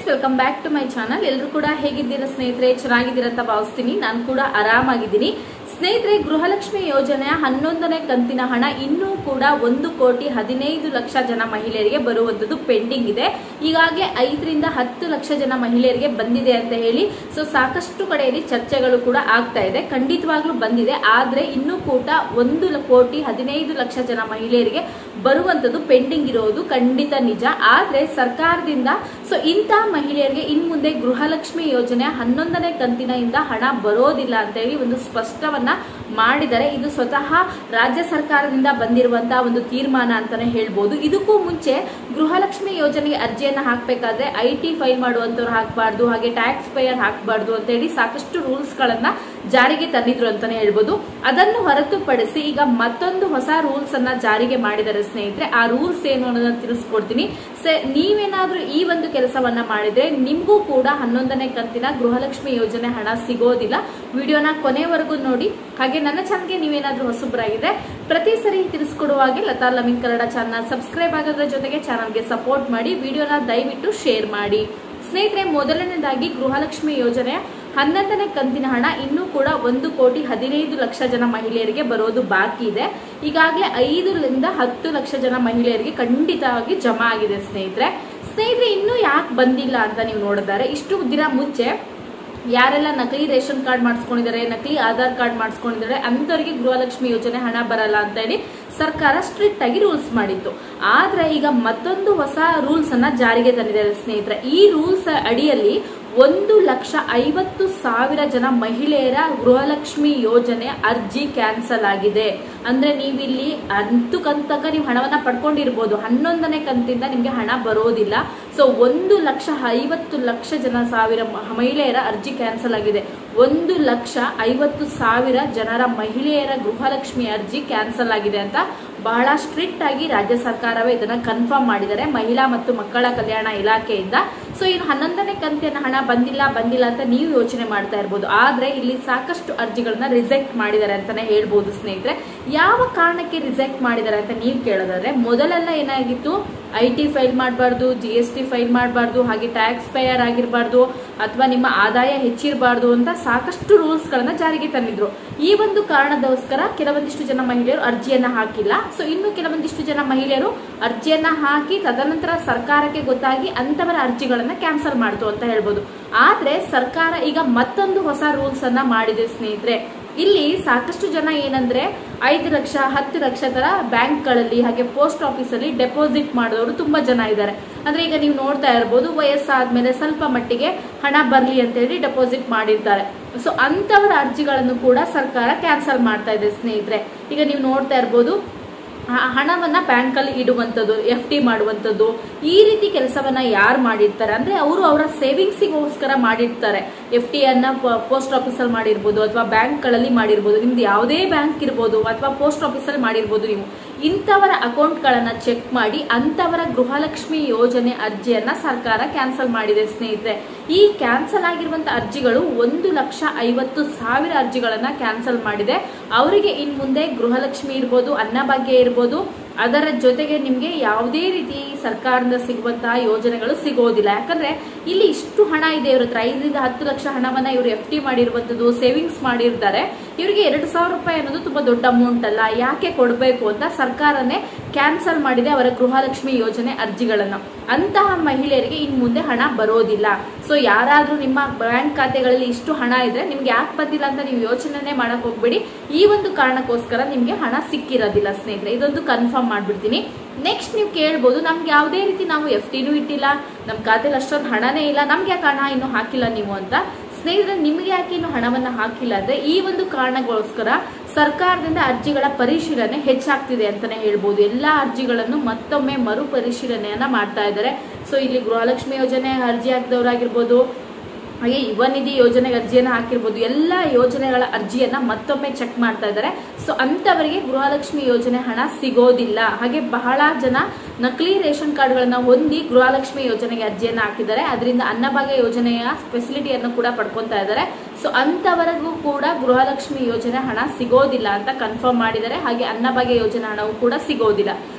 Welcome back to my channel. ಎಲ್ಲರೂ ಕೂಡ ಹೇಗಿದ್ದೀರಾ ಸ್ನೇಹಿತರೆ? ಚೆನ್ನಾಗಿದ್ದೀರಾ ಅಂತ ಭಾವಿಸ್ತೀನಿ. ನಾನು ಕೂಡ ಆರಾಮಾಗಿದ್ದೀನಿ ಸ್ನೇಹಿತರೆ. ಗೃಹಲಕ್ಷ್ಮಿ ಯೋಜನೆಯ 11ನೇ ಕಂತಿನ ಹಣ ಇನ್ನೂ ಕೂಡ 1,15,00,000 ಜನ ಮಹಿಳೆಯರಿಗೆ ಬರುವಂತದ್ದು ಪೆಂಡಿಂಗ್ ಇದೆ. ಈಗಾಗಲೇ 5 ರಿಂದ 10 ಲಕ್ಷ ಜನ ಮಹಿಳೆಯರಿಗೆ ಬಂದಿದೆ ಅಂತ ಹೇಳಿ ಸಾಕಷ್ಟು ಕಡೆಯಲ್ಲಿ ಚರ್ಚೆಗಳು ಕೂಡ ಆಗ್ತಾ ಇದೆ. ಖಂಡಿತವಾಗ್ಲೂ ಬಂದಿದೆ, ಆದ್ರೆ ಇನ್ನೂ ಕೂಡ 1,15,00,000 ಜನ ಮಹಿಳೆಯರಿಗೆ ಬರುವಂತದ್ದು ಪೆಂಡಿಂಗ್ ಇರೋದು ಖಂಡಿತ ನಿಜ. ಆದ್ರೆ ಸರ್ಕಾರದಿಂದ ಇಂಥ ಮಹಿಳೆಯರಿಗೆ ಇನ್ ಮುಂದೆ ಗೃಹಲಕ್ಷ್ಮಿ ಯೋಜನೆಯ 11ನೇ ಕಂತಿನಿಂದ ಹಣ ಬರೋದಿಲ್ಲ ಅಂತ ಹೇಳಿ ಒಂದು ಸ್ಪಷ್ಟವನ್ನ ಮಾಡಿದರೆ. ಇದು ಸ್ವತಃ ರಾಜ್ಯ ಸರ್ಕಾರದಿಂದ ಬಂದಿರುವಂತಹ ಒಂದು ತೀರ್ಮಾನ ಅಂತಾನೆ ಹೇಳ್ಬೋದು. ಇದಕ್ಕೂ ಮುಂಚೆ ಗೃಹಲಕ್ಷ್ಮಿ ಯೋಜನೆಗೆ ಅರ್ಜಿಯನ್ನ ಹಾಕಬೇಕಾದ್ರೆ IT ಫೈಲ್ ಮಾಡುವಂತವ್ರು ಹಾಕಬಾರ್ದು, ಹಾಗೆ ಟ್ಯಾಕ್ಸ್ ಪೇಯರ್ ಹಾಕಬಾರ್ದು ಅಂತ ಹೇಳಿ ಸಾಕಷ್ಟು ರೂಲ್ಸ್ ಗಳನ್ನ ಜಾರಿಗೆ ತಂದಿದ್ರು ಅಂತಾನೆ ಹೇಳ್ಬೋದು. ಅದನ್ನು ಹೊರತುಪಡಿಸಿ ಈಗ ಮತ್ತೊಂದು ಹೊಸ ರೂಲ್ಸ್ ಅನ್ನ ಜಾರಿಗೆ ಮಾಡಿದ್ದಾರೆ ಸ್ನೇಹಿತರೆ. ಆ ರೂಲ್ಸ್ ಏನು ಅನ್ನೋದನ್ನ ತಿಳಿಸ್ಕೊಡ್ತೀನಿ. ನೀವೇನಾದ್ರೂ ಈ ಒಂದು ಕೆಲಸವನ್ನ ಮಾಡಿದ್ರೆ ನಿಮ್ಗೂ ಕೂಡ 11ನೇ ಕಂತಿನ ಗೃಹಲಕ್ಷ್ಮಿ ಯೋಜನೆ ಹಣ ಸಿಗೋದಿಲ್ಲ. ವಿಡಿಯೋನ ಕೊನೆವರೆಗೂ ನೋಡಿ. ಹಾಗೆ ನನ್ನ ಚಾನಲ್ಗೆ ನೀವೇನಾದ್ರೂ ಹೊಸಬರಾಗಿದ್ರೆ ಪ್ರತಿ ಸರಿ ತಿಳಿಸ್ಕೊಡುವಾಗೆ Lata loving Kannada channel subscribe ಆಗೋದ್ರ ಜೊತೆಗೆ ಚಾನಲ್ಗೆ ಸಪೋರ್ಟ್ ಮಾಡಿ, ವಿಡಿಯೋನ ದಯವಿಟ್ಟು ಶೇರ್ ಮಾಡಿ. ಸ್ನೇಹಿತರೆ, ಮೊದಲನೇದಾಗಿ ಗೃಹಲಕ್ಷ್ಮಿ ಯೋಜನೆಯ 11ನೇ ಕಂತಿನ ಹಣ ಇನ್ನೂ ಕೂಡ 1,15,00,000 ಜನ ಮಹಿಳೆಯರಿಗೆ ಬರೋದು ಬಾಕಿ ಇದೆ. ಈಗಾಗಲೇ 5 ರಿಂದ 10 ಲಕ್ಷ ಜನ ಮಹಿಳೆಯರಿಗೆ ಖಂಡಿತವಾಗಿ ಜಮಾ ಆಗಿದೆ ಸ್ನೇಹಿತರೆ. ಇನ್ನೂ ಯಾಕೆ ಬಂದಿಲ್ಲ ಅಂತ ನೀವು ನೋಡಿದರೆ, ಇಷ್ಟು ದಿನ ಮುಂಚೆ ಯಾರೆಲ್ಲ ನಕಲಿ ರೇಷನ್ ಕಾರ್ಡ್ ಮಾಡಿಸ್ಕೊಂಡಿದ್ದಾರೆ, ನಕಲಿ ಆಧಾರ್ ಕಾರ್ಡ್ ಮಾಡಿಸ್ಕೊಂಡಿದ್ದಾರೆ ಅಂತವರಿಗೆ ಗೃಹಲಕ್ಷ್ಮಿ ಯೋಜನೆ ಹಣ ಬರಲ್ಲ ಅಂತ ಹೇಳಿ ಸರ್ಕಾರ ಸ್ಟ್ರಿಕ್ಟ್ ಆಗಿ ರೂಲ್ಸ್ ಮಾಡಿತ್ತು. ಆದ್ರೆ ಈಗ ಮತ್ತೊಂದು ಹೊಸ ರೂಲ್ಸ್ ಅನ್ನ ಜಾರಿಗೆ ತಂದಿದ್ದಾರೆ ಸ್ನೇಹಿತರೆ. ಈ ರೂಲ್ಸ್ ಅಡಿಯಲ್ಲಿ 1,50,000 ಜನ ಮಹಿಳೆಯರ ಗೃಹಲಕ್ಷ್ಮಿ ಯೋಜನೆ ಅರ್ಜಿ ಕ್ಯಾನ್ಸಲ್ ಆಗಿದೆ. ಅಂದ್ರೆ ನೀವಿಲ್ಲಿ 10 ಕಂತಕ ನೀವು ಹಣವನ್ನ ಪಡ್ಕೊಂಡಿರ್ಬೋದು, 11ನೇ ಕಂತಿಂದ ನಿಮ್ಗೆ ಹಣ ಬರೋದಿಲ್ಲ. 1,50,000 ಜನ ಮಹಿಳೆಯರ ಅರ್ಜಿ ಕ್ಯಾನ್ಸಲ್ ಆಗಿದೆ. 1,50,000 ಜನರ ಮಹಿಳೆಯರ ಗೃಹಲಕ್ಷ್ಮಿ ಅರ್ಜಿ ಕ್ಯಾನ್ಸಲ್ ಆಗಿದೆ ಅಂತ ಬಹಳ ಸ್ಟ್ರಿಕ್ಟ್ ಆಗಿ ರಾಜ್ಯ ಸರ್ಕಾರವೇ ಇದನ್ನ ಕನ್ಫರ್ಮ್ ಮಾಡಿದ್ದಾರೆ ಮಹಿಳಾ ಮತ್ತು ಮಕ್ಕಳ ಕಲ್ಯಾಣ ಇಲಾಖೆಯಿಂದ. ಇನ್ನು 11ನೇ ಕಂತಿನ ಹಣ ಬಂದಿಲ್ಲ ಅಂತ ನೀವು ಯೋಚನೆ ಮಾಡ್ತಾ ಇರ್ಬೋದು. ಆದ್ರೆ ಇಲ್ಲಿ ಸಾಕಷ್ಟು ಅರ್ಜಿಗಳನ್ನ ರಿಜೆಕ್ಟ್ ಮಾಡಿದ್ದಾರೆ ಅಂತಾನೆ ಹೇಳ್ಬೋದು ಸ್ನೇಹಿತರೆ. ಯಾವ ಕಾರಣಕ್ಕೆ ರಿಜೆಕ್ಟ್ ಮಾಡಿದ್ದಾರೆ ಅಂತ ನೀವು ಕೇಳೋದಾದ್ರೆ, ಮೊದಲೆಲ್ಲ ಏನಾಗಿತ್ತು, IT ಫೈಲ್ ಮಾಡಬಾರ್ದು, GST ಫೈಲ್ ಮಾಡಬಾರ್ದು, ಹಾಗೆ ಟ್ಯಾಕ್ಸ್ ಪೇಯರ್ ಆಗಿರಬಾರ್ದು, ಅಥವಾ ನಿಮ್ಮ ಆದಾಯ ಹೆಚ್ಚಿರಬಾರ್ದು ಅಂತ ಸಾಕಷ್ಟು ರೂಲ್ಸ್ ಗಳನ್ನ ಜಾರಿಗೆ ತಂದಿದ್ರು. ಈ ಒಂದು ಕಾರಣದೋಸ್ಕರ ಕೆಲವೊಂದಿಷ್ಟು ಜನ ಮಹಿಳೆಯರು ಅರ್ಜಿಯನ್ನ ಹಾಕಿಲ್ಲ. ಇನ್ನು ಕೆಲವೊಂದಿಷ್ಟು ಜನ ಮಹಿಳೆಯರು ಅರ್ಜಿಯನ್ನ ಹಾಕಿ ತದನಂತರ ಸರ್ಕಾರಕ್ಕೆ ಗೊತ್ತಾಗಿ ಅಂತವರ ಅರ್ಜಿಗಳನ್ನ ಕ್ಯಾನ್ಸಲ್ ಮಾಡ್ತು ಅಂತ ಹೇಳ್ಬೋದು. ಆದ್ರೆ ಸರ್ಕಾರ ಈಗ ಮತ್ತೊಂದು ಹೊಸ ರೂಲ್ಸ್ ಅನ್ನ ಮಾಡಿದೆ ಸ್ನೇಹಿತರೆ. ಇಲ್ಲಿ ಸಾಕಷ್ಟು ಜನ ಏನಂದ್ರೆ 5 ಲಕ್ಷ 10 ಲಕ್ಷ ತರ ಬ್ಯಾಂಕ್ ಗಳಲ್ಲಿ ಹಾಗೆ ಪೋಸ್ಟ್ ಆಫೀಸ್ ಅಲ್ಲಿ ಡೆಪಾಸಿಟ್ ಮಾಡೋರು ತುಂಬಾ ಜನ ಇದ್ದಾರೆ. ಅಂದ್ರೆ ಈಗ ನೀವು ನೋಡ್ತಾ ಇರ್ಬೋದು, ವಯಸ್ಸಾದ್ಮೇಲೆ ಸ್ವಲ್ಪ ಮಟ್ಟಿಗೆ ಹಣ ಬರ್ಲಿ ಅಂತ ಹೇಳಿ ಡೆಪಾಸಿಟ್ ಮಾಡಿರ್ತಾರೆ. ಅಂತವರ ಅರ್ಜಿಗಳನ್ನು ಕೂಡ ಸರ್ಕಾರ ಕ್ಯಾನ್ಸಲ್ ಮಾಡ್ತಾ ಇದೆ ಸ್ನೇಹಿತರೆ. ಈಗ ನೀವು ನೋಡ್ತಾ ಇರ್ಬೋದು, ಹಣವನ್ನ ಬ್ಯಾಂಕ್ ಅಲ್ಲಿ ಇಡುವಂತದ್ದು, FD ಮಾಡುವಂತದ್ದು, ಈ ರೀತಿ ಕೆಲಸವನ್ನ ಯಾರು ಮಾಡಿರ್ತಾರೆ ಅಂದ್ರೆ ಅವರು ಅವರ ಸೇವಿಂಗ್ಸಿಗೋಸ್ಕರ ಮಾಡಿರ್ತಾರೆ. FD ಅನ್ನ ಪೋಸ್ಟ್ ಆಫೀಸ್ ಅಲ್ಲಿ ಮಾಡಿರ್ಬೋದು ಅಥವಾ ಬ್ಯಾಂಕ್ ಗಳಲ್ಲಿ ಮಾಡಿರ್ಬೋದು, ನಿಮ್ದು ಯಾವುದೇ ಬ್ಯಾಂಕ್ ಇರ್ಬೋದು ಅಥವಾ ಪೋಸ್ಟ್ ಆಫೀಸ್ ಅಲ್ಲಿ ಮಾಡಿರ್ಬೋದು. ನೀವು ಇಂಥವರ ಅಕೌಂಟ್ ಗಳನ್ನ ಚೆಕ್ ಮಾಡಿ ಅಂತವರ ಗೃಹಲಕ್ಷ್ಮಿ ಯೋಜನೆ ಅರ್ಜಿಯನ್ನ ಸರ್ಕಾರ ಕ್ಯಾನ್ಸಲ್ ಮಾಡಿದೆ ಸ್ನೇಹಿತರೆ. ಈ ಕ್ಯಾನ್ಸಲ್ ಆಗಿರುವಂತಹ ಅರ್ಜಿಗಳು 1,50,000 ಅರ್ಜಿಗಳನ್ನ ಕ್ಯಾನ್ಸಲ್ ಮಾಡಿದೆ. ಅವರಿಗೆ ಇನ್ ಮುಂದೆ ಗೃಹಲಕ್ಷ್ಮಿ ಇರ್ಬೋದು, ಅನ್ನಭಾಗ್ಯ ಇರ್ಬೋದು, ಅದರ ಜೊತೆಗೆ ನಿಮ್ಗೆ ಯಾವುದೇ ರೀತಿ ಸರ್ಕಾರದಿಂದ ಸಿಗುವಂತಹ ಯೋಜನೆಗಳು ಸಿಗೋದಿಲ್ಲ. ಯಾಕಂದ್ರೆ ಇಲ್ಲಿ ಇಷ್ಟು ಹಣ ಇದೆ ಇವ್ರ ಹತ್ರ. 5 ರಿಂದ 10 ಲಕ್ಷ ಹಣವನ್ನ ಇವರು FD ಮಾಡಿರುವಂತದ್ದು, ಸೇವಿಂಗ್ಸ್ ಮಾಡಿರ್ತಾರೆ. ಇವರಿಗೆ 2,000 ರೂಪಾಯಿ ಅನ್ನೋದು ತುಂಬಾ ದೊಡ್ಡ ಅಮೌಂಟ್ ಅಲ್ಲ, ಯಾಕೆ ಕೊಡಬೇಕು ಅಂತ ಸರ್ಕಾರನೇ ಕ್ಯಾನ್ಸಲ್ ಮಾಡಿದೆ ಅವರ ಗೃಹಲಕ್ಷ್ಮಿ ಯೋಜನೆ ಅರ್ಜಿಗಳನ್ನ. ಅಂತಹ ಮಹಿಳೆಯರಿಗೆ ಇನ್ ಮುಂದೆ ಹಣ ಬರೋದಿಲ್ಲ. ಯಾರಾದ್ರೂ ನಿಮ್ಮ ಬ್ಯಾಂಕ್ ಖಾತೆಗಳಲ್ಲಿ ಇಷ್ಟು ಹಣ ಇದ್ರೆ ನಿಮ್ಗೆ ಯಾಕೆ ಬಂದಿಲ್ಲ ಅಂತ ನೀವು ಯೋಚನೆ ಮಾಡಕ್ ಹೋಗ್ಬೇಡಿ. ಈ ಒಂದು ಕಾರಣಕ್ಕೋಸ್ಕರ ನಿಮ್ಗೆ ಹಣ ಸಿಕ್ಕಿರೋದಿಲ್ಲ ಸ್ನೇಹಿತರೆ. ಇದೊಂದು ಕನ್ಫರ್ಮ್ ಮಾಡ್ಬಿಡ್ತೀನಿ. ನೆಕ್ಸ್ಟ್ ನೀವು ಕೇಳ್ಬೋದು, ನಮ್ಗೆ ಯಾವುದೇ ರೀತಿ ನಾವು FDನೂ ಇಟ್ಟಿಲ್ಲ, ನಮ್ ಖಾತೆಲಿ ಅಷ್ಟೊಂದು ಹಣನೇ ಇಲ್ಲ, ನಮ್ಗೆ ಯಾಕೆ ಹಣ ಇನ್ನೂ ಹಾಕಿಲ್ಲ ನೀವು ಅಂತ. ಸ್ನೇಹಿತರೆ, ನಿಮ್ಗೆ ಯಾಕೆ ಇನ್ನು ಹಣವನ್ನ ಹಾಕಿಲ್ಲ ಅಂದ್ರೆ ಈ ಒಂದು ಕಾರಣಗೋಸ್ಕರ ಸರ್ಕಾರದಿಂದ ಅರ್ಜಿಗಳ ಪರಿಶೀಲನೆ ಹೆಚ್ಚಾಗ್ತಿದೆ ಅಂತಾನೆ ಹೇಳ್ಬೋದು. ಎಲ್ಲಾ ಅರ್ಜಿಗಳನ್ನು ಮತ್ತೊಮ್ಮೆ ಮರು ಪರಿಶೀಲನೆಯನ್ನ ಮಾಡ್ತಾ ಇದ್ದಾರೆ. ಇಲ್ಲಿ ಗೃಹಲಕ್ಷ್ಮಿ ಯೋಜನೆ ಅರ್ಜಿ ಹಾಕಿದವರಾಗಿರ್ಬೋದು, ಹಾಗೆ ಯುವ ನಿಧಿ ಯೋಜನೆಗೆ ಅರ್ಜಿಯನ್ನ ಹಾಕಿರ್ಬೋದು, ಎಲ್ಲ ಯೋಜನೆಗಳ ಅರ್ಜಿಯನ್ನ ಮತ್ತೊಮ್ಮೆ ಚೆಕ್ ಮಾಡ್ತಾ ಇದ್ದಾರೆ. ಅಂತವರಿಗೆ ಗೃಹಲಕ್ಷ್ಮಿ ಯೋಜನೆ ಹಣ ಸಿಗೋದಿಲ್ಲ. ಹಾಗೆ ಬಹಳ ಜನ ನಕಲಿ ರೇಷನ್ ಕಾರ್ಡ್ಗಳನ್ನ ಹೊಂದಿ ಗೃಹಲಕ್ಷ್ಮಿ ಯೋಜನೆಗೆ ಅರ್ಜಿಯನ್ನ ಹಾಕಿದ್ದಾರೆ. ಅದರಿಂದ ಅನ್ನಭಾಗ್ಯ ಯೋಜನೆಯ ಫೆಸಿಲಿಟಿಯನ್ನು ಕೂಡ ಪಡ್ಕೊಂತಾ ಇದ್ದಾರೆ. ಅಂತವರಿಗೂ ಕೂಡ ಗೃಹಲಕ್ಷ್ಮಿ ಯೋಜನೆ ಹಣ ಸಿಗೋದಿಲ್ಲ ಅಂತ ಕನ್ಫರ್ಮ್ ಮಾಡಿದ್ದಾರೆ. ಹಾಗೆ ಅನ್ನಭಾಗ್ಯ ಯೋಜನೆ ಹಣವೂ ಕೂಡ ಸಿಗೋದಿಲ್ಲ.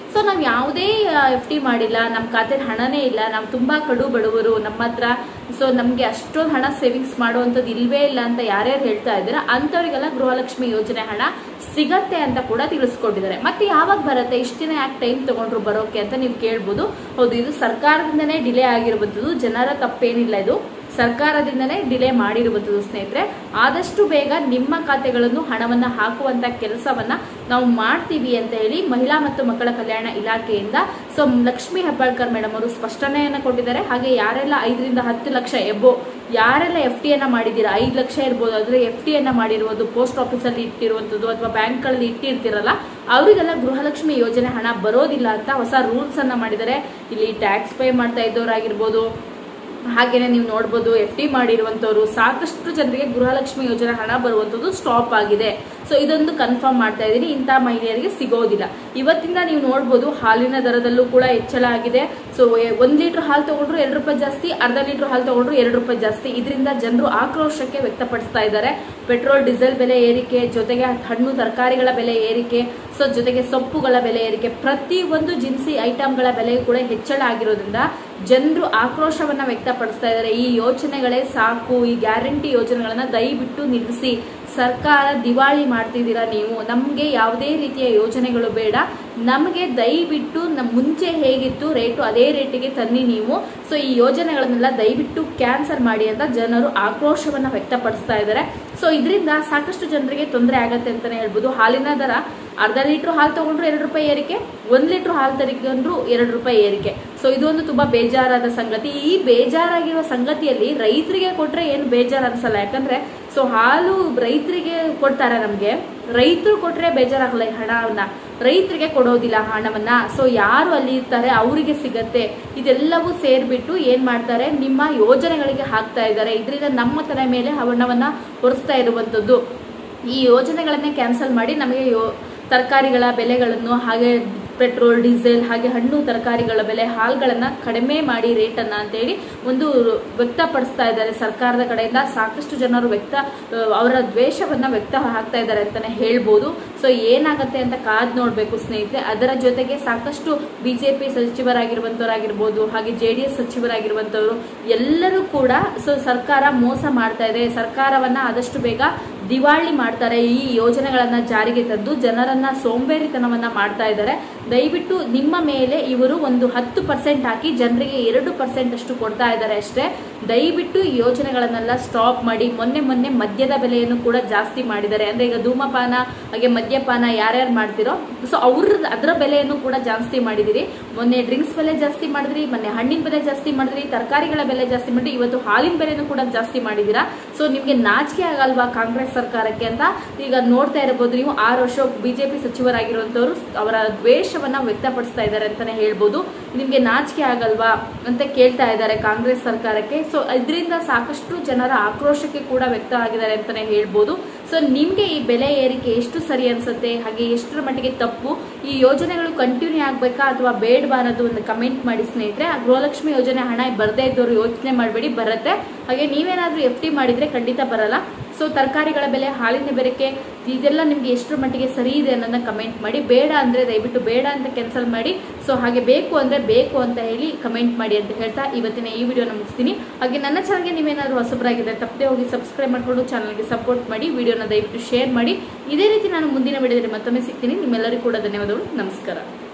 ಸೊ ನಾವು ಯಾವುದೇ FD ಮಾಡಿಲ್ಲ, ನಮ್ಮ ಖಾತೆಗೆ ಹಣನೇ ಇಲ್ಲ, ನಾವು ತುಂಬಾ ಕಡು ಬಡವರು, ನಮ್ಮ ಹತ್ರ ಸೊ ನಮಗೆ ಅಷ್ಟೊಂದು ಹಣ ಸೇವಿಂಗ್ಸ್ ಮಾಡುವಂಥದ್ದು ಇಲ್ವೇ ಇಲ್ಲ ಅಂತ ಯಾರ್ಯಾರು ಹೇಳ್ತಾ ಇದ್ದೀರಾ ಅಂಥವ್ರಿಗೆಲ್ಲ ಗೃಹಲಕ್ಷ್ಮಿ ಯೋಜನೆ ಹಣ ಸಿಗತ್ತೆ ಅಂತ ಕೂಡ ತಿಳಿಸ್ಕೊಟ್ಟಿದ್ದಾರೆ. ಮತ್ತೆ ಯಾವಾಗ ಬರುತ್ತೆ, ಇಷ್ಟು ದಿನ ಯಾಕೆ ಟೈಮ್ ತಗೊಂಡ್ರು ಬರೋಕೆ ಅಂತ ನೀವು ಕೇಳ್ಬೋದು. ಹೌದು, ಇದು ಸರ್ಕಾರದಿಂದನೇ ಡಿಲೇ ಆಗಿರುವಂಥದ್ದು, ಜನರ ತಪ್ಪೇನಿಲ್ಲ, ಇದು ಸರ್ಕಾರದಿಂದನೇ ಡಿಲೇ ಮಾಡಿರುವಂಥದ್ದು ಸ್ನೇಹಿತರೆ. ಆದಷ್ಟು ಬೇಗ ನಿಮ್ಮ ಖಾತೆಗಳನ್ನು ಹಣವನ್ನ ಹಾಕುವಂತ ಕೆಲಸವನ್ನ ನಾವು ಮಾಡ್ತೀವಿ ಅಂತ ಹೇಳಿ ಮಹಿಳಾ ಮತ್ತು ಮಕ್ಕಳ ಕಲ್ಯಾಣ ಇಲಾಖೆಯಿಂದ ಸೊ ಲಕ್ಷ್ಮಿ ಹೆಬ್ಬಾಳ್ಕರ್ ಮೇಡಮ್ ಅವರು ಸ್ಪಷ್ಟನೆಯನ್ನ ಕೊಟ್ಟಿದ್ದಾರೆ. ಹಾಗೆ ಯಾರೆಲ್ಲ 5 ರಿಂದ 10 ಲಕ್ಷ ಎಬ್ಬೋ ಯಾರೆಲ್ಲ FD ಅನ್ನ ಮಾಡಿದ್ದೀರಾ, 5 ಲಕ್ಷ ಇರ್ಬೋದು, ಅದ್ರ FD ಅನ್ನ ಮಾಡಿರುವುದು, ಪೋಸ್ಟ್ ಆಫೀಸ್ ಅಲ್ಲಿ ಇಟ್ಟಿರುವಂತದ್ದು ಅಥವಾ ಬ್ಯಾಂಕ್ ಗಳಲ್ಲಿ ಇಟ್ಟಿರ್ತಿರಲ್ಲ, ಅವರಿಗೆಲ್ಲ ಗೃಹಲಕ್ಷ್ಮಿ ಯೋಜನೆ ಹಣ ಬರೋದಿಲ್ಲ ಅಂತ ಹೊಸ ರೂಲ್ಸ್ ಅನ್ನ ಮಾಡಿದ್ದಾರೆ. ಇಲ್ಲಿ ಟ್ಯಾಕ್ಸ್ ಪೇ ಮಾಡ್ತಾ ಇದ್ದವರಾಗಿರ್ಬೋದು, ಹಾಗೇನೆ ನೀವು ನೋಡ್ಬೋದು FD ಮಾಡಿರುವಂತವ್ರು ಸಾಕಷ್ಟು ಜನರಿಗೆ ಗೃಹಲಕ್ಷ್ಮಿ ಯೋಜನೆ ಹಣ ಬರುವಂತದ್ದು ಸ್ಟಾಪ್ ಆಗಿದೆ. ಸೊ ಇದೊಂದು ಕನ್ಫರ್ಮ್ ಮಾಡ್ತಾ ಇದ್ದೀನಿ, ಇಂಥ ಮಹಿಳೆಯರಿಗೆ ಸಿಗೋದಿಲ್ಲ. ಇವತ್ತಿಂದ ನೀವು ನೋಡ್ಬೋದು ಹಾಲಿನ ದರದಲ್ಲೂ ಕೂಡ ಹೆಚ್ಚಳ ಆಗಿದೆ. ಸೊ 1 ಲೀಟರ್ ಹಾಲು ತಗೊಂಡ್ರು 2 ರೂಪಾಯಿ ಜಾಸ್ತಿ, ಅರ್ಧ ಲೀಟರ್ ಹಾಲು ತಗೊಂಡ್ರು 2 ರೂಪಾಯಿ ಜಾಸ್ತಿ. ಇದರಿಂದ ಜನರು ಆಕ್ರೋಶಕ್ಕೆ ವ್ಯಕ್ತಪಡಿಸ್ತಾ ಇದ್ದಾರೆ. ಪೆಟ್ರೋಲ್ ಡೀಸೆಲ್ ಬೆಲೆ ಏರಿಕೆ, ಜೊತೆಗೆ ಹಣ್ಣು ತರಕಾರಿಗಳ ಬೆಲೆ ಏರಿಕೆ, ಸೊ ಜೊತೆಗೆ ಸೊಪ್ಪುಗಳ ಬೆಲೆ ಏರಿಕೆ, ಪ್ರತಿ ಒಂದು ದಿನಸಿ ಐಟಮ್ಗಳ ಬೆಲೆ ಕೂಡ ಹೆಚ್ಚಳ ಆಗಿರೋದ್ರಿಂದ ಜನರು ಆಕ್ರೋಶವನ್ನ ವ್ಯಕ್ತಪಡಿಸ್ತಾ ಇದ್ದಾರೆ. ಈ ಯೋಜನೆಗಳೇ ಸಾಕು, ಈ ಗ್ಯಾರಂಟಿ ಯೋಜನೆಗಳನ್ನ ದಯವಿಟ್ಟು ನಿಲ್ಲಿಸಿ, ಸರ್ಕಾರ ದಿವಾಳಿ ಮಾಡ್ತಿದ್ದೀರಾ ನೀವು, ನಮಗೆ ಯಾವುದೇ ರೀತಿಯ ಯೋಜನೆಗಳು ಬೇಡ, ನಮಗೆ ದಯವಿಟ್ಟು ಮುಂಚೆ ಹೇಗಿತ್ತು ರೇಟು ಅದೇ ರೇಟಿಗೆ ತನ್ನಿ ನೀವು. ಸೊ ಈ ಯೋಜನೆಗಳನ್ನೆಲ್ಲ ದಯವಿಟ್ಟು ಕ್ಯಾನ್ಸಲ್ ಮಾಡಿ ಅಂತ ಜನರು ಆಕ್ರೋಶವನ್ನ ವ್ಯಕ್ತಪಡಿಸ್ತಾ ಇದ್ದಾರೆ. ಸೊ ಇದರಿಂದ ಸಾಕಷ್ಟು ಜನರಿಗೆ ತೊಂದರೆ ಆಗತ್ತೆ ಅಂತಾನೆ ಹೇಳ್ಬೋದು. ಹಾಲಿನ ದರ ಅರ್ಧ ಲೀಟರ್ ಹಾಲು ತಗೊಂಡ್ರು 2 ರೂಪಾಯಿ ಏರಿಕೆ, 1 ಲೀಟರ್ ಹಾಲು ತಗೊಂಡ್ರು 2 ರೂಪಾಯಿ ಏರಿಕೆ. ಸೊ ಇದೊಂದು ತುಂಬಾ ಬೇಜಾರಾದ ಸಂಗತಿ. ಈ ಬೇಜಾರಾಗಿರುವ ಸಂಗತಿಯಲ್ಲಿ ರೈತರಿಗೆ ಕೊಟ್ರೆ ಏನು ಬೇಜಾರು ಅನ್ಸಲ್ಲ, ಯಾಕಂದ್ರೆ ಸೊ ಹಾಲು ರೈತರಿಗೆ ಕೊಡ್ತಾರೆ, ನಮ್ಗೆ ರೈತರು ಕೊಟ್ರೆ ಬೇಜಾರಾಗಲ್ಲ. ಈ ಹಣವನ್ನ ರೈತರಿಗೆ ಕೊಡೋದಿಲ್ಲ ಹಣವನ್ನ. ಸೊ ಯಾರು ಅಲ್ಲಿ ಇರ್ತಾರೆ ಅವರಿಗೆ ಸಿಗತ್ತೆ. ಇದೆಲ್ಲವೂ ಸೇರ್ಬಿಟ್ಟು ಏನ್ ಮಾಡ್ತಾರೆ, ನಿಮ್ಮ ಯೋಜನೆಗಳಿಗೆ ಹಾಕ್ತಾ ಇದ್ದಾರೆ. ಇದರಿಂದ ನಮ್ಮ ತಲೆ ಮೇಲೆ ಹಣವನ್ನ ಹೊರಿಸ್ತಾ ಇರುವಂತದ್ದು. ಈ ಯೋಜನೆಗಳನ್ನೇ ಕ್ಯಾನ್ಸಲ್ ಮಾಡಿ ನಮಗೆ ತರಕಾರಿಗಳ ಬೆಲೆಗಳನ್ನು, ಹಾಗೆ ಪೆಟ್ರೋಲ್ ಡೀಸೆಲ್, ಹಾಗೆ ಹಣ್ಣು ತರಕಾರಿಗಳ ಬೆಲೆ, ಹಾಲುಗಳನ್ನ ಕಡಿಮೆ ಮಾಡಿ ರೇಟನ್ನ ಅಂತೇಳಿ ಒಂದು ವ್ಯಕ್ತಪಡಿಸ್ತಾ ಇದ್ದಾರೆ ಸರ್ಕಾರದ ಕಡೆಯಿಂದ. ಸಾಕಷ್ಟು ಜನರು ಅವರ ದ್ವೇಷವನ್ನ ವ್ಯಕ್ತ ಆಗ್ತಾ ಇದ್ದಾರೆ ಅಂತಾನೆ ಹೇಳ್ಬೋದು. ಸೊ ಏನಾಗತ್ತೆ ಅಂತ ಕಾದ್ ನೋಡ್ಬೇಕು ಸ್ನೇಹಿತರೆ. ಅದರ ಜೊತೆಗೆ ಸಾಕಷ್ಟು BJP ಸಚಿವರಾಗಿರುವಂತವರಾಗಿರ್ಬೋದು, ಹಾಗೆ JDS ಸಚಿವರಾಗಿರುವಂತವರು ಎಲ್ಲರೂ ಕೂಡ ಸೊ ಸರ್ಕಾರ ಮೋಸ ಮಾಡ್ತಾ ಇದೆ, ಸರ್ಕಾರವನ್ನ ಆದಷ್ಟು ಬೇಗ ದಿವಾಳಿ ಮಾಡ್ತಾರೆ, ಈ ಯೋಜನೆಗಳನ್ನ ಜಾರಿಗೆ ತಂದು ಜನರನ್ನ ಸೋಂಬೇರಿತನವನ್ನ ಮಾಡ್ತಾ ಇದ್ದಾರೆ. ದಯವಿಟ್ಟು ನಿಮ್ಮ ಮೇಲೆ ಇವರು ಒಂದು 10% ಹಾಕಿ ಜನರಿಗೆ 2% ಅಷ್ಟು ಕೊಡ್ತಾ ಇದ್ದಾರೆ ಅಷ್ಟೇ. ದಯವಿಟ್ಟು ಈ ಯೋಜನೆಗಳನ್ನೆಲ್ಲ ಸ್ಟಾಪ್ ಮಾಡಿ. ಮೊನ್ನೆ ಮದ್ಯದ ಬೆಲೆಯನ್ನು ಕೂಡ ಜಾಸ್ತಿ ಮಾಡಿದ್ದಾರೆ. ಅಂದ್ರೆ ಈಗ ಧೂಮಪಾನ ಹಾಗೆ ಮದ್ಯಪಾನ ಯಾರ್ಯಾರು ಮಾಡ್ತಿರೋ ಸೊ ಅದರ ಬೆಲೆಯನ್ನು ಕೂಡ ಜಾಸ್ತಿ ಮಾಡಿದಿರಿ. ಮೊನ್ನೆ ಡ್ರಿಂಕ್ಸ್ ಬೆಲೆ ಜಾಸ್ತಿ ಮಾಡಿದ್ರಿ, ಮೊನ್ನೆ ಹಣ್ಣಿನ ಬೆಲೆ ಜಾಸ್ತಿ ಮಾಡಿದ್ರಿ, ತರಕಾರಿಗಳ ಬೆಲೆ ಜಾಸ್ತಿ ಮಾಡಿ, ಇವತ್ತು ಹಾಲಿನ ಬೆಲೆನೂ ಕೂಡ ಜಾಸ್ತಿ ಮಾಡಿದೀರಾ. ಸೊ ನಿಮ್ಗೆ ನಾಚಿಕೆ ಆಗಲ್ವಾ ಕಾಂಗ್ರೆಸ್ ಸರ್ಕಾರಕ್ಕೆ ಅಂತ ಈಗ ನೋಡ್ತಾ ಇರಬಹುದು ನೀವು. 6 ವರ್ಷ BJP ಸಚಿವರಾಗಿರುವಂತವರು ಅವರ ದ್ವೇಷವನ್ನ ವ್ಯಕ್ತಪಡಿಸ್ತಾ ಇದ್ದಾರೆ ಅಂತಾನೆ ಹೇಳ್ಬೋದು. ನಿಮ್ಗೆ ನಾಚಿಕೆ ಆಗಲ್ವಾ ಅಂತ ಕೇಳ್ತಾ ಇದ್ದಾರೆ ಕಾಂಗ್ರೆಸ್ ಸರ್ಕಾರಕ್ಕೆ. ಸೊ ಇದರಿಂದ ಸಾಕಷ್ಟು ಜನರ ಆಕ್ರೋಶಕ್ಕೆ ಕೂಡ ವ್ಯಕ್ತ ಆಗಿದ್ದಾರೆ ಅಂತಾನೆ ಹೇಳ್ಬೋದು. ಸೊ ನಿಮ್ಗೆ ಈ ಬೆಲೆ ಏರಿಕೆ ಎಷ್ಟು ಸರಿ ಅನ್ಸುತ್ತೆ, ಹಾಗೆ ಎಷ್ಟರ ಮಟ್ಟಿಗೆ ತಪ್ಪು, ಈ ಯೋಜನೆಗಳು ಕಂಟಿನ್ಯೂ ಆಗ್ಬೇಕಾ ಅಥವಾ ಬೇಡವಾ ಅನ್ನೋದು ಒಂದು ಕಮೆಂಟ್ ಮಾಡಿ ಸ್ನೇಹಿತರೆ. ಆ ಗೃಹಲಕ್ಷ್ಮಿ ಯೋಜನೆ ಹಣ ಬರ್ದೇ ಇದ್ದವರು ಯೋಚನೆ ಮಾಡಬೇಡಿ, ಬರುತ್ತೆ. ಹಾಗೆ ನೀವೇನಾದ್ರೂ FD ಮಾಡಿದ್ರೆ ಖಂಡಿತ ಬರಲ್ಲ. ಸೊ ತರಕಾರಿಗಳ ಬೆಲೆ, ಹಾಲಿನ ಬೆರಕೆ, ಇದೆಲ್ಲ ನಿಮ್ಗೆ ಎಷ್ಟರ ಮಟ್ಟಿಗೆ ಸರಿ ಇದೆ ಅನ್ನೋದನ್ನ ಕಮೆಂಟ್ ಮಾಡಿ. ಬೇಡ ಅಂದ್ರೆ ದಯವಿಟ್ಟು ಬೇಡ ಅಂತ ಕ್ಯಾನ್ಸಲ್ ಮಾಡಿ. ಸೊ ಹಾಗೆ ಬೇಕು ಅಂದ್ರೆ ಬೇಕು ಅಂತ ಹೇಳಿ ಕಮೆಂಟ್ ಮಾಡಿ ಅಂತ ಹೇಳ್ತಾ ಇವತ್ತಿನ ಈ ವಿಡಿಯೋನ ಮುಗಿಸ್ತೀನಿ. ಹಾಗೆ ನನ್ನ ಚಾನಲ್ಗೆ ನೀವೇನಾದ್ರೂ ಹೊಸಬರಾಗಿದ್ರೆ ತಪ್ಪದೆ ಹೋಗಿ ಸಬ್ಸ್ಕ್ರೈಬ್ ಮಾಡ್ಕೊಂಡು ಚಾನಲ್ಗೆ ಸಪೋರ್ಟ್ ಮಾಡಿ, ವಿಡಿಯೋನ ದಯವಿಟ್ಟು ಶೇರ್ ಮಾಡಿ. ಇದೇ ರೀತಿ ನಾನು ಮುಂದಿನ ವಿಡಿಯೋದಲ್ಲಿ ಮತ್ತೊಮ್ಮೆ ಸಿಗ್ತೀನಿ. ನಿಮ್ಮೆಲ್ಲರಿಗೂ ಕೂಡ ಧನ್ಯವಾದಗಳು. ನಮಸ್ಕಾರ.